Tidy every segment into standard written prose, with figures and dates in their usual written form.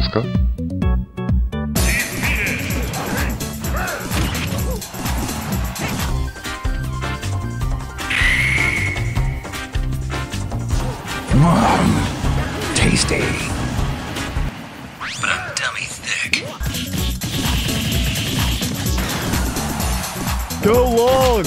Okay. Tasty. But a dummy thick. Go long!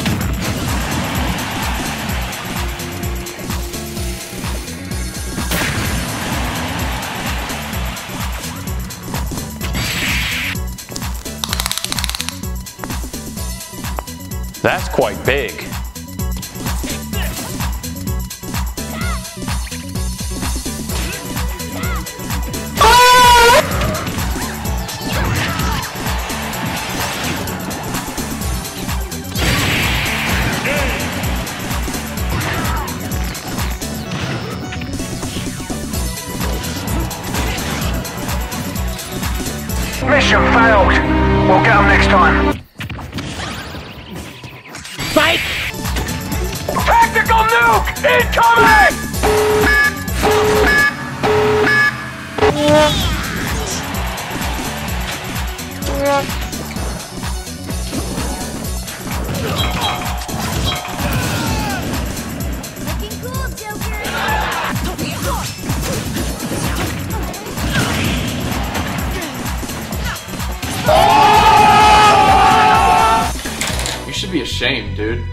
That's quite big. Mission failed. We'll get them next time. Fight! Tactical nuke incoming! Looking cool, Joker. You should be ashamed, dude.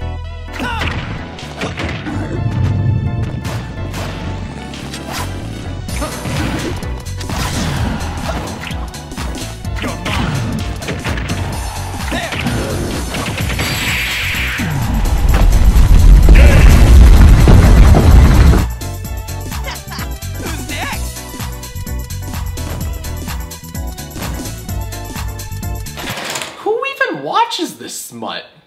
Who even watches this smut?